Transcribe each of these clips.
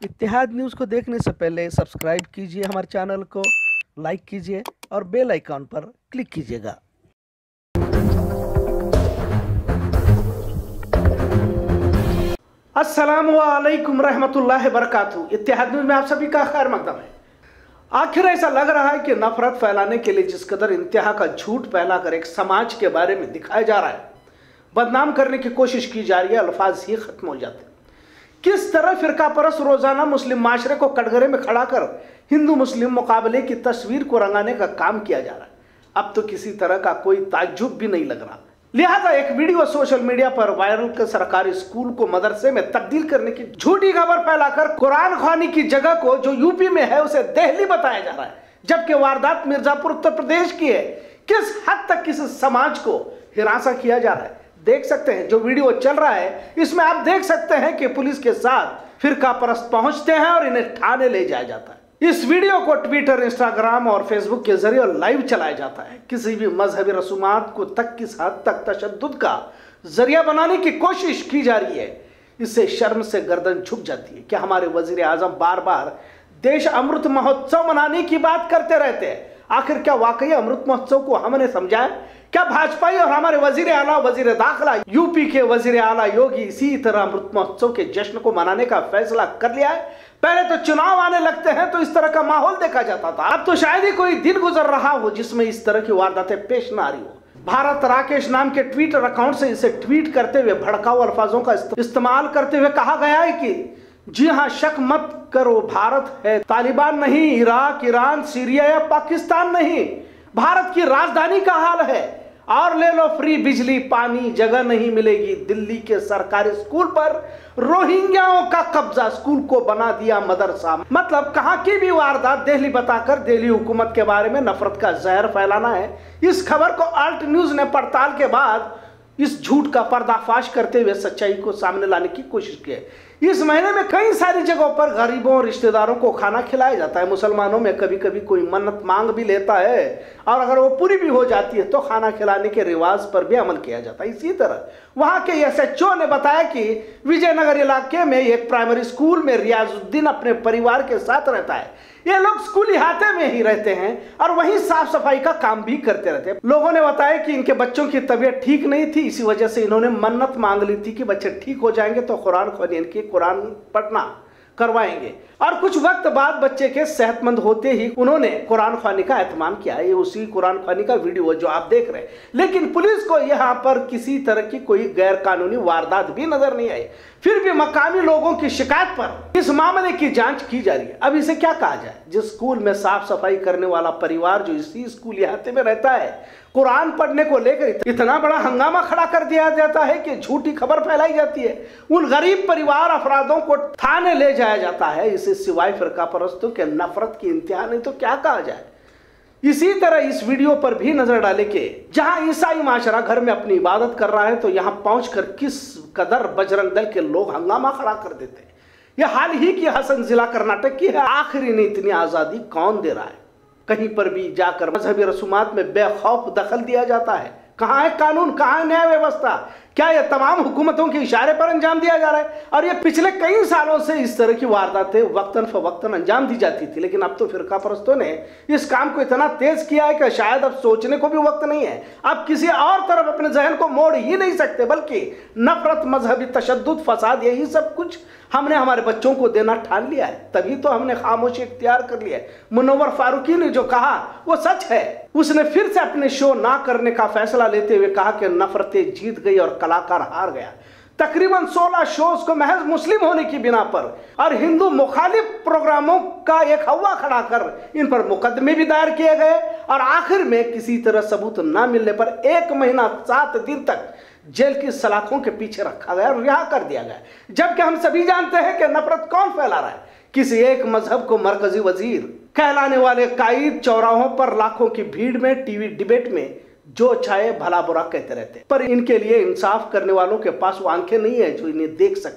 इत्तेहाद news को देखने से पहले सब्सक्राइब कीजिए हमारे चैनल को, लाइक कीजिए और बेल आइकॉन पर क्लिक कीजिएगा। अस्सलामु अलैकुम रहमतुल्लाहि बरकातहू। इत्तेहाद न्यूज़ में आप सभी का खैर मकदम है। आखिर ऐसा लग रहा है कि नफरत फैलाने के लिए जिस कदर इंतहा का झूठ फैलाकर एक समाज के बारे में दिखाया जा रहा है, बदनाम करने की कोशिश की जा रही है, अल्फाज ही खत्म हो जाते हैं। किस तरह फिरका परस्त रोजाना मुस्लिम माशरे को कटघरे में खड़ा कर हिंदू मुस्लिम मुकाबले की तस्वीर को रंगाने का काम किया जा रहा है, अब तो किसी तरह का कोई ताज्जुब भी नहीं लग रहा। लिहाजा एक वीडियो सोशल मीडिया पर वायरल कर सरकारी स्कूल को मदरसे में तब्दील करने की झूठी खबर फैलाकर कुरान ख्वानी की जगह को जो यूपी में है उसे दिल्ली बताया जा रहा है, जबकि वारदात मिर्जापुर उत्तर प्रदेश की है। किस हद तक किस समाज को हिरासा किया जा रहा है देख सकते हैं। जो वीडियो चल रहा है इसमें आप देख सकते हैं कि पुलिस के साथ फिरका परस्त पहुंचते हैं और इन्हें थाने ले जाया जाता है। इस वीडियो को ट्विटर, इंस्टाग्राम और फेसबुक के जरिए लाइव चलाया जाता है। किसी भी मजहबी रसूमात को तक किस हद तक तशद्दुद का जरिया बनाने की कोशिश की जा रही है, इससे शर्म से गर्दन झुक जाती है कि हमारे वजीर आजम बार बार देश अमृत महोत्सव मनाने की बात करते रहते हैं। आखिर क्या वाकई अमृत महोत्सव को हमने समझा है? क्या भाजपाई और हमारे वजीर आला, वजीर दाखिला, यूपी के वजीर आला योगी इसी तरह अमृत महोत्सव के जश्न को मनाने का फैसला कर लिया है? पहले तो चुनाव आने लगते हैं तो इस तरह का माहौल देखा जाता था, अब तो शायद ही कोई दिन गुजर रहा हो जिसमें इस तरह की वारदातें पेश न आ रही हो। भारत राकेश नाम के ट्विटर अकाउंट से इसे ट्वीट करते हुए भड़काऊ अल्फाजों का इस्तेमाल करते हुए कहा गया है कि जी हाँ, शक मत करो, भारत है, तालिबान नहीं, इराक, ईरान, सीरिया या पाकिस्तान नहीं, भारत की राजधानी का हाल है। और ले लो फ्री बिजली पानी, जगह नहीं मिलेगी। दिल्ली के सरकारी स्कूल पर रोहिंग्याओं का कब्जा, स्कूल को बना दिया मदरसा। मतलब कहां की भी वारदात दिल्ली बताकर दिल्ली हुकूमत के बारे में नफरत का जहर फैलाना है। इस खबर को अल्ट न्यूज ने पड़ताल के बाद इस झूठ का पर्दाफाश करते हुए सच्चाई को सामने लाने की कोशिश की है। इस महीने में कई सारी जगहों पर गरीबों और रिश्तेदारों को खाना खिलाया जाता है। मुसलमानों में कभी कभी कोई मन्नत मांग भी लेता है और अगर वो पूरी भी हो जाती है तो खाना खिलाने के रिवाज पर भी अमल किया जाता है। इसी तरह वहां के एसएचओ ने बताया कि विजयनगर इलाके में एक प्राइमरी स्कूल में रियाजुद्दीन अपने परिवार के साथ रहता है। ये लोग स्कूल इहाते में ही रहते हैं और वहीं साफ सफाई का काम भी करते रहते हैं। लोगों ने बताया कि इनके बच्चों की तबीयत ठीक नहीं थी, इसी वजह से इन्होंने मन्नत मांग ली थी कि बच्चे ठीक हो जाएंगे तो कुरान ख्वानी, इनकी कुरान पढ़ना करवाएंगे। और कुछ वक्त बाद बच्चे के सेहतमंद होते ही उन्होंने कुरान ख्वानी का एहतमाम किया। ये उसी कुरान ख्वानी का वीडियो जो आप देख रहे हैं। लेकिन पुलिस को यहाँ पर किसी तरह की कोई गैर कानूनी वारदात भी नजर नहीं आई। फिर भी मकामी लोगों की शिकायत पर इस मामले की जांच की जा रही है। अब इसे क्या कहा जाए? जिस स्कूल में साफ सफाई करने वाला परिवार जो इसी स्कूल इहाते में रहता है, कुरान पढ़ने को लेकर इतना बड़ा हंगामा खड़ा कर दिया जाता है कि झूठी खबर फैलाई जाती है। उन गरीब परिवार अफरादों को थाने ले जाया जाता है। इसे सिवाय फिरका परस्तों के नफरत की इंतहा नहीं तो क्या कहा जाए। इसी तरह इस वीडियो पर भी नजर डाले कि जहां ईसाई माशरा घर में अपनी इबादत कर रहा है तो यहां पहुंचकर किस कदर बजरंग दल के लोग हंगामा खड़ा कर देते हैं। यह हाल ही की हसन जिला कर्नाटक की है। आखिर इन्हें इतनी आजादी कौन दे रहा है? कहीं पर भी जाकर मजहबी रसूमात में बेखौफ दखल दिया जाता है। कहाँ है कानून, कहाँ है न्याय व्यवस्था? क्या यह तमाम हुकूमतों के इशारे पर अंजाम दिया जा रहा है? और ये पिछले कई सालों से इस तरह की वारदातें वक्तन फवक्तन अंजाम दी जाती थी, लेकिन अब तो फिरका परस्तों ने इस काम को इतना तेज किया है कि शायद अब सोचने को भी वक्त नहीं है। अब किसी और तरफ अपने जहन को मोड़ ही नहीं सकते, बल्कि नफरत, मजहबी तशद्दुद, फसाद, यही सब कुछ हमने हमारे बच्चों को देना ठान लिया है। तभी तो हमने खामोशी इख्तियार कर लिया है। मुनव्वर फारूकी ने जो कहा वो सच है। उसने फिर से अपने शो ना करने का फैसला लेते हुए कहा कि नफरतें जीत गई और कलाकार हार गया। तकरीबन 16 शोज को महज मुस्लिम होने की बिना पर और हिंदू मुखालिफ प्रोग्रामों का एक हवा खड़ा कर इन पर मुकदमे भी दायर किए गए और आखिर में किसी तरह सबूत न मिलने पर 1 महीना 7 दिन तक जेल की सलाखों के पीछे रखा गया और रिहा कर दिया गया। जबकि हम सभी जानते हैं कि नफरत कौन फैला रहा है। किसी एक मजहब को मरकजी वजीर कहलाने वाले कायद चौराहों पर लाखों की भीड़ में टीवी डिबेट में जो चाहे भला बुरा कहते रहते, पर इनके लिए इंसाफ करने वालों के पास वो आंखें नहीं है जो इन्हें देख सके।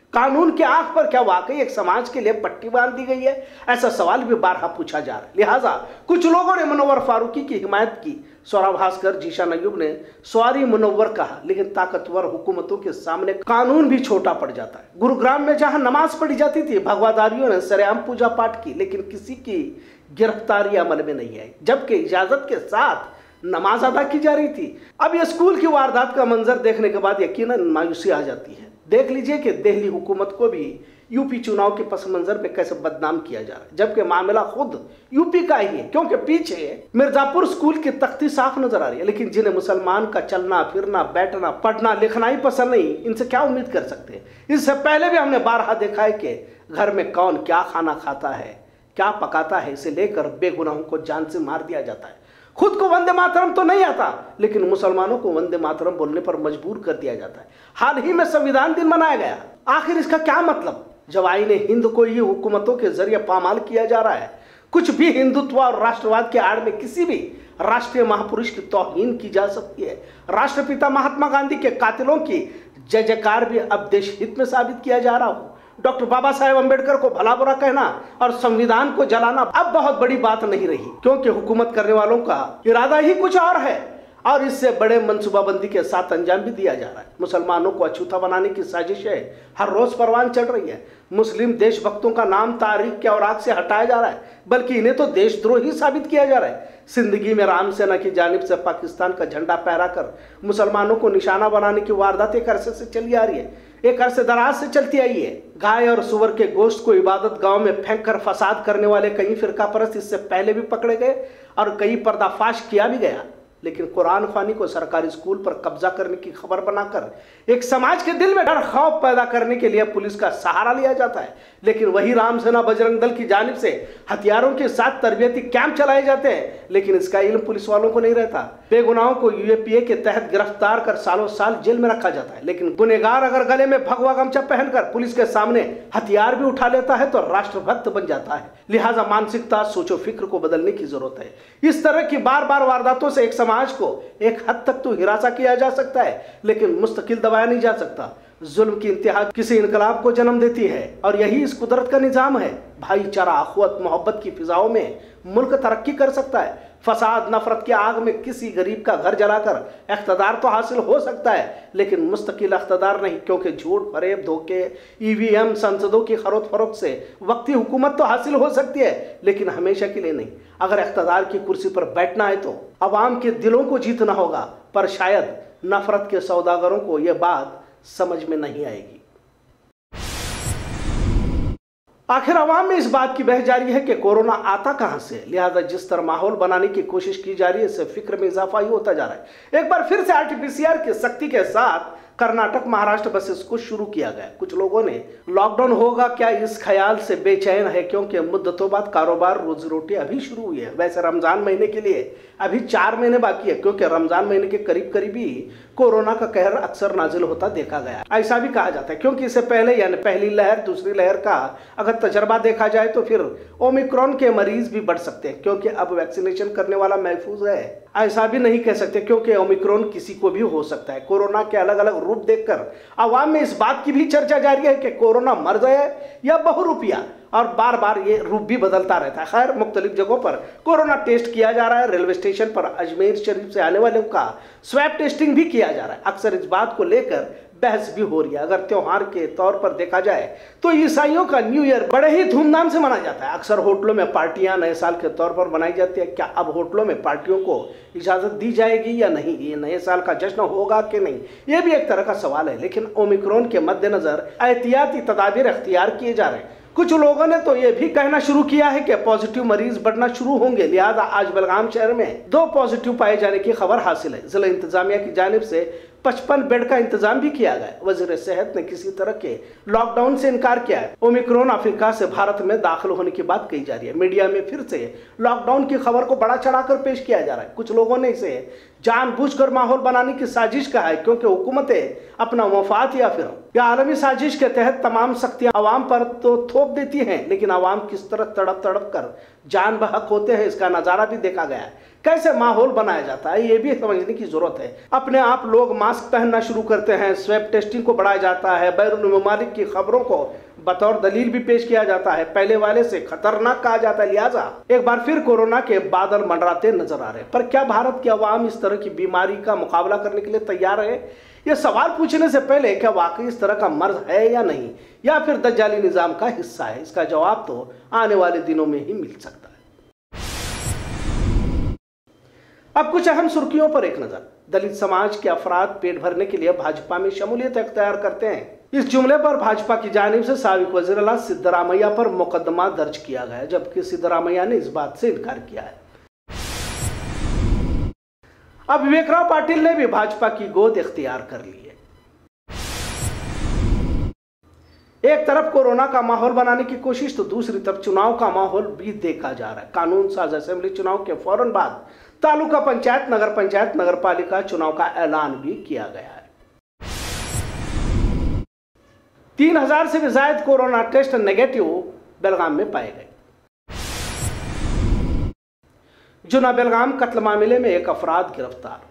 कानून की आंख पर क्या वाकई एक समाज के लिए पट्टी बांध दी गई है? ऐसा सवाल भी बारहा पूछा जा रहा है। लिहाजा कुछ लोगों ने मुनव्वर फारूकी की हिमायत की। सौरा भास्कर, जीशान अय्यूब ने सॉरी मुनव्वर कहा, लेकिन ताकतवर हुकूमतों के सामने कानून भी छोटा पड़ जाता है। गुरुग्राम में जहां नमाज पढ़ी जाती थी, भगवादारियों ने सरेआम पूजा पाठ की, लेकिन किसी की गिरफ्तारी अमल में नहीं आई, जबकि इजाजत के साथ नमाज अदा की जा रही थी। अब यह स्कूल की वारदात का मंजर देखने के बाद यकीनन मायूसी आ जाती है। देख लीजिए कि दिल्ली हुकूमत को भी यूपी चुनाव के पस मंजर में कैसे बदनाम किया जा रहा है, जबकि मामला खुद यूपी का ही है, क्योंकि पीछे मिर्जापुर स्कूल की तख्ती साफ नजर आ रही है। लेकिन जिन्हें मुसलमान का चलना फिरना, बैठना, पढ़ना, लिखना ही पसंद नहीं, इनसे क्या उम्मीद कर सकते हैं? इससे पहले भी हमने बारहा देखा है कि घर में कौन क्या खाना खाता है, क्या पकाता है, इसे लेकर बेगुनाहों को जान से मार दिया जाता है। खुद को वंदे मातरम तो नहीं आता, लेकिन मुसलमानों को वंदे मातरम बोलने पर मजबूर कर दिया जाता है। हाल ही में संविधान दिन मनाया गया, आखिर इसका क्या मतलब? जब आईने हिंद को ही हुकूमतों के जरिए पामाल किया जा रहा है। कुछ भी हिंदुत्व और राष्ट्रवाद के आड़ में किसी भी राष्ट्रीय महापुरुष की तौहीन की जा सकती है। राष्ट्रपिता महात्मा गांधी के कातिलों की जय जयकार भी अब देश हित में साबित किया जा रहा हो। डॉक्टर बाबा साहेब अम्बेडकर को भला बुरा कहना और संविधान को जलाना अब बहुत बड़ी बात नहीं रही, क्योंकि हुकूमत करने वालों का इरादा ही कुछ और है और इससे बड़े मनसूबाबंदी के साथ अंजाम भी दिया जा रहा है। मुसलमानों को अछूता बनाने की साजिशें हर रोज परवान चढ़ रही है। मुस्लिम देशभक्तों का नाम तारीख के औराक से हटाया जा रहा है, बल्कि इन्हें तो देशद्रोही साबित किया जा रहा है। जिंदगी में राम सेना की जानिब से पाकिस्तान का झंडा फहरा कर मुसलमानों को निशाना बनाने की वारदात एक अरसे से चली आ रही है, एक अरसे दराज से चलती आई है। गाय और सुअर के गोश्त को इबादत गांव में फेंक कर फसाद करने वाले कई फिरका परस्त इससे पहले भी पकड़े गए और कई पर्दाफाश किया भी गया। लेकिन कुरान ख्वानी को सरकारी स्कूल पर कब्जा करने की खबर बनाकर एक समाज के दिल में डर खौफ पैदा करने के लिए पुलिस का सहारा लिया जाता है। लेकिन वही राम सेना बजरंग दल की जानिब से हथियारों के साथ तरबियती कैंप चलाए जाते हैं, लेकिन इसका इल्म पुलिस वालों को नहीं रहता। बेगुनाहों को यूएपीए के तहत गिरफ्तार कर सालों साल जेल में रखा जाता है, लेकिन गुनहगार अगर गले में भगवा गमछा पहनकर पुलिस के सामने हथियार भी उठा लेता है तो राष्ट्रभक्त बन जाता है। लिहाजा मानसिकता, सोचो फिक्र को बदलने की जरूरत है। इस तरह की बार बार वारदातों से एक समाज को एक हद तक तो हिरासा किया जा सकता है, लेकिन मुस्तकिल दबाया नहीं जा सकता। जुल्म की इंतहा किसी इनकलाब को जन्म देती है और यही इस कुदरत का निजाम है। भाईचारा, अखुवत, मोहब्बत की फिजाओं में मुल्क तरक्की कर सकता है। फसाद, नफरत की आग में किसी गरीब का घर जलाकर इख्तदार तो हासिल हो सकता है, लेकिन मुस्तकिल इख्तदार नहीं, क्योंकि झूठ, फरेब, धोखे, ईवीएम, संसदों की खरोत फरोख्त से वक्ती हुकूमत तो हासिल हो सकती है, लेकिन हमेशा के लिए नहीं। अगर इख्तदार की कुर्सी पर बैठना है तो अवाम के दिलों को जीतना होगा, पर शायद नफरत के सौदागरों को यह बात समझ में नहीं आएगी। आखिर अवाम में इस बात की बहस जारी है कि कोरोना आता कहां से, लिहाजा जिस तरह माहौल बनाने की कोशिश की जा रही है इससे फिक्र में इजाफा ही होता जा रहा है। एक बार फिर से आरटीपीसीआर की सख्ती के साथ कर्नाटक, महाराष्ट्र बसेस को शुरू किया गया। कुछ लोगों ने लॉकडाउन होगा क्या इस ख्याल से बेचैन है, क्योंकि मुद्दतों बाद कारोबार, रोजी रोटी अभी शुरू हुई है। वैसे रमजान महीने के लिए अभी 4 महीने बाकी है, क्योंकि रमजान महीने के करीब करीब ही कोरोना का कहर अक्सर नाजिल होता देखा गया। ऐसा भी कहा जाता है क्योंकि इससे पहले यानी पहली लहर, दूसरी लहर का अगर तजर्बा देखा जाए तो फिर ओमिक्रॉन के मरीज भी बढ़ सकते हैं, क्योंकि अब वैक्सीनेशन करने वाला महफूज है। ऐसा भी नहीं कह सकते क्योंकि ओमिक्रॉन किसी को भी हो सकता है। कोरोना के अलग अलग रूप देखकर अवाम में इस बात की भी चर्चा जारी है कि कोरोना मर्ज है या बहुरूपिया, और बार बार ये रूप भी बदलता रहता है। खैर, मुख्तलिफ जगहों पर कोरोना टेस्ट किया जा रहा है। रेलवे स्टेशन पर अजमेर शरीफ से आने वालों का स्वैब टेस्टिंग भी किया जा रहा है। अक्सर इस बात को लेकर बहस भी हो रही है। अगर त्योहार के तौर पर देखा जाए तो ईसाइयों का न्यू ईयर बड़े ही धूमधाम से मनाया जाता है। अक्सर होटलों में पार्टियां नए साल के तौर पर बनाई जाती है। क्या अब होटलों में पार्टियों को इजाजत दी जाएगी या नहीं? ये नए साल का जश्न होगा कि नहीं, ये भी एक तरह का सवाल है। लेकिन ओमिक्रॉन के मद्देनजर एहतियाती तदाबीर अख्तियार किए जा रहे हैं। कुछ लोगों ने तो यह भी कहना शुरू किया है कि पॉजिटिव मरीज बढ़ना शुरू होंगे। लिहाजा आज बलगाम शहर में 2 पॉजिटिव पाए जाने की खबर हासिल है। जिला इंतजामिया की जानिब से 55 बेड का इंतजाम भी किया गया। वजीर सेहत ने किसी तरह के लॉकडाउन से इनकार किया है। ओमिक्रॉन अफ्रीका से भारत में दाखिल होने की बात कही जा रही है। मीडिया में फिर से लॉकडाउन की खबर को बड़ा चढ़ाकर पेश किया जा रहा है। कुछ लोगों ने इसे जानबूझकर माहौल बनाने की साजिश का है, क्योंकि हुकूमतें अपना मफाद या आलमी साजिश के तहत तमाम सख्तियां अवाम पर तो थोप देती हैं, लेकिन अवाम किस तरह तड़प तड़प कर जान बहक होते हैं इसका नज़ारा भी देखा गया है। कैसे माहौल बनाया जाता है ये भी समझने की जरूरत है। अपने आप लोग मास्क पहनना शुरू करते हैं, स्वैब टेस्टिंग को बढ़ाया जाता है, बैरून ममालिक की खबरों को बतौर दलील भी पेश किया जाता है, पहले वाले से खतरनाक कहा जाता है। लिहाजा एक बार फिर कोरोना के बादल मंडराते नजर आ रहे हैं। पर क्या भारत की आवाम इस तरह की बीमारी का मुकाबला करने के लिए तैयार है? यह सवाल पूछने से पहले क्या वाकई इस तरह का मर्ज है या नहीं, या फिर दज्जाली निजाम का हिस्सा है, इसका जवाब तो आने वाले दिनों में ही मिल सकता है। अब कुछ अहम सुर्खियों पर एक नजर। दलित समाज के अफराद पेट भरने के लिए भाजपा में शमूलियत अख्तियार करते हैं, इस जुमले पर भाजपा की जानिब से साबिक वज़ीर आला सिद्धरामैया पर मुकदमा दर्ज किया गया, जबकि सिद्धरामैया ने इस बात से इनकार किया है। अब विवेकराव पाटिल ने भी भाजपा की गोद इख्तियार कर ली है। एक तरफ कोरोना का माहौल बनाने की कोशिश तो दूसरी तरफ चुनाव का माहौल भी देखा जा रहा है। कानून साज असेंबली चुनाव के फौरन बाद तालुका पंचायत, नगर पालिका चुनाव का ऐलान भी किया गया है। 3000 से भी ज्यादा कोरोना टेस्ट नेगेटिव बेलगाम में पाए गए। जुना बेलगाम कत्ल मामले में एक अफराद गिरफ्तार।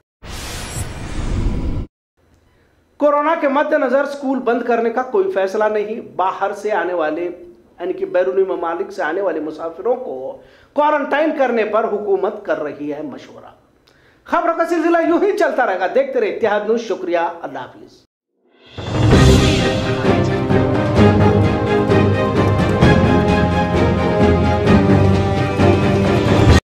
कोरोना के मद्देनजर स्कूल बंद करने का कोई फैसला नहीं। बाहर से आने वाले यानी कि बैरूनी ममालिक से आने वाले मुसाफिरों को क्वारंटाइन करने पर हुकूमत कर रही है मशवरा। खबरों का सिलसिला यूं ही चलता रहेगा। देखते रहे इत्तेहाद न्यूज़। शुक्रिया, अल्लाह हाफिज।